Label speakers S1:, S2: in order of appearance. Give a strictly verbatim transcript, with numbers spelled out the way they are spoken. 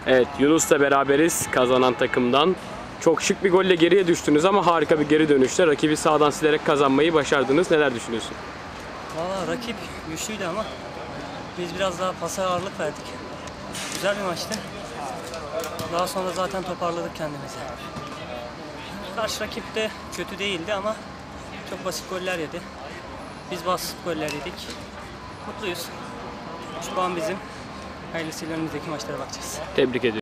S1: Evet, Yunus'la beraberiz kazanan takımdan. Çok şık bir golle geriye düştünüz ama harika bir geri dönüşle rakibi sağdan silerek kazanmayı başardınız. Neler düşünüyorsun?
S2: Valla rakip güçlüydü ama biz biraz daha pasa ağırlık verdik. Güzel bir maçtı. Daha sonra zaten toparladık kendimizi. Karşı rakip de kötü değildi ama çok basit goller yedi. Biz basit goller yedik. Mutluyuz. Şu an bizim. Hayırlısıyla önümüzdeki maçlara bakacağız.
S1: Tebrik ediyorum.